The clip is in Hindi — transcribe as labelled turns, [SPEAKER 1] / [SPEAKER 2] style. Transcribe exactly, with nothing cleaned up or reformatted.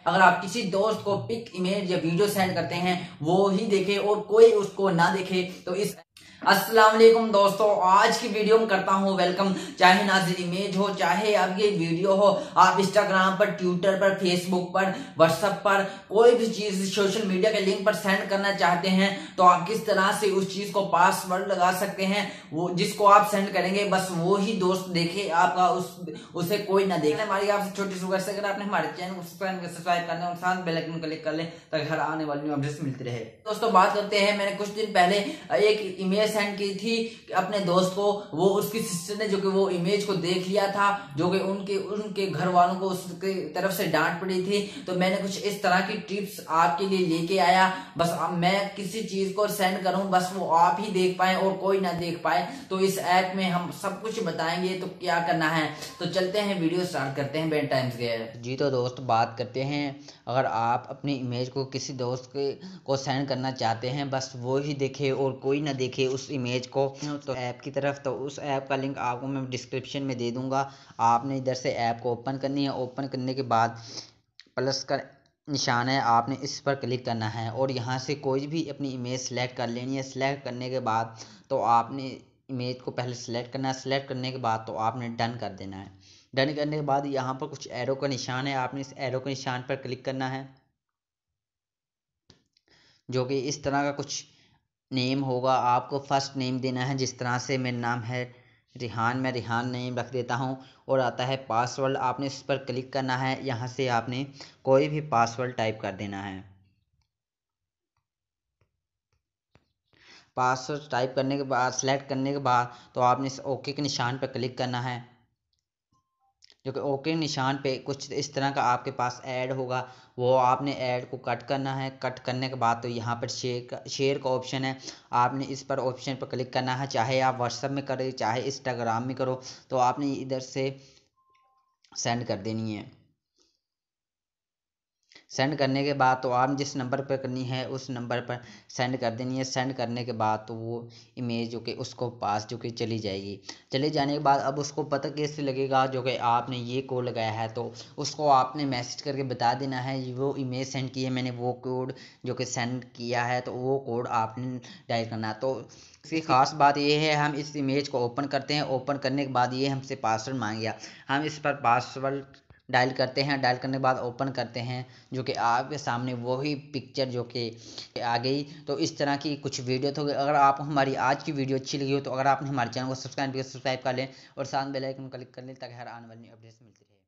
[SPEAKER 1] अगर आप किसी दोस्त को पिक, इमेज या वीडियो सेंड करते हैं वो ही देखे और कोई उसको ना देखे तो इस अस्सलाम वालेकुम दोस्तों, आज की वीडियो में करता हूं वेलकम। चाहे नाजिल इमेज हो, चाहे अब ये वीडियो हो, आप इंस्टाग्राम पर, ट्विटर पर, फेसबुक पर, व्हाट्सएप पर कोई भी चीज सोशल मीडिया के लिंक पर सेंड करना चाहते हैं तो आप किस तरह से उस चीज को पासवर्ड लगा सकते हैं। वो जिसको आप सेंड करेंगे बस वो ही दोस्त देखे, आपका उस उसे कोई ना देखे। हमारी आपसे छोटी सी रिक्वेस्ट है, अगर आपने हमारे चैनल को सब्सक्राइब करना और साथ बेल आइकन क्लिक कर ले ताकि हर आने वाली अपडेट्स मिलती रहे। दोस्तों बात करते हैं, मैंने कुछ दिन पहले एक इमेज सेंड की थी अपने दोस्त को। वो उसकी सिस्टर ने जो कि वो इमेज को देख लिया था, जो कि उनके उनके घर वालों को उसके तरफ से डांट पड़ी थी। तो मैंने कुछ इस तरह की टिप्स आपके लिए लेके आया। बस अब मैं किसी चीज को सेंड करूं बस वो आप ही देख पाए और कोई ना देख पाए, तो इस ऐप में हम सब कुछ बताएंगे तो क्या करना है। तो चलते हैं, वीडियो स्टार्ट करते हैं बेड टाइम्स के।
[SPEAKER 2] जी तो दोस्त बात करते हैं, अगर आप अपनी इमेज को किसी दोस्त के को सेंड करना चाहते हैं बस वो ही देखे और कोई ना देखे उस इमेज को, तो ऐप की तरफ, तो उस ऐप का लिंक आपको मैं डिस्क्रिप्शन में दे दूंगा। आपने इधर से ऐप को ओपन करनी है। ओपन करने के बाद प्लस का निशान है, आपने इस पर क्लिक करना है और यहाँ से कोई भी अपनी इमेज सेलेक्ट कर लेनी है। सेलेक्ट करने के बाद तो आपने इमेज को पहले सेलेक्ट करना है। सेलेक्ट करने के बाद तो आपने डन कर देना है। डन करने के बाद यहाँ पर कुछ एरो का निशान है, आपने इस एरो के निशान पर क्लिक करना है, जो कि इस तरह का कुछ नेम होगा। आपको फर्स्ट नेम देना है, जिस तरह से मेरा नाम है रिहान, मैं रिहान नेम रख देता हूँ। और आता है पासवर्ड, आपने इस पर क्लिक करना है। यहाँ से आपने कोई भी पासवर्ड टाइप कर देना है। पासवर्ड टाइप करने के बाद, सेलेक्ट करने के बाद तो आपने इस ओके के निशान पर क्लिक करना है, जो कि ओके निशान पे कुछ इस तरह का आपके पास ऐड होगा। वो आपने ऐड को कट करना है। कट करने के बाद तो यहाँ पर शेयर का शेयर का ऑप्शन है, आपने इस पर ऑप्शन पर क्लिक करना है। चाहे आप व्हाट्सएप में करें, चाहे इंस्टाग्राम में करो, तो आपने इधर से सेंड कर देनी है। सेंड करने के बाद तो आप जिस नंबर पर करनी है उस नंबर पर सेंड कर देनी है। सेंड करने के बाद तो वो इमेज जो कि उसको पास जो कि चली जाएगी। चले जाने के बाद अब उसको पता कैसे लगेगा जो कि आपने ये कोड लगाया है, तो उसको आपने मैसेज करके बता देना है वो इमेज सेंड की है मैंने, वो कोड जो कि सेंड किया है, तो वो कोड आपने डायल करना है। तो इसकी खास बात ये है, हम इस इमेज को ओपन करते हैं। ओपन करने के बाद ये हमसे पासवर्ड मांग गया, हम इस पर पासवर्ड डायल करते हैं। डायल करने के बाद ओपन करते हैं, जो कि आपके सामने वही पिक्चर जो कि आ गई। तो इस तरह की कुछ वीडियो तो अगर आपको हमारी आज की वीडियो अच्छी लगी हो तो अगर आपने हमारे चैनल को सब्सक्राइब सब्सक्राइब कर लें और साथ बेल आइकन क्लिक कर लें ताकि हर आने वाली अपडेट्स मिलती रहे।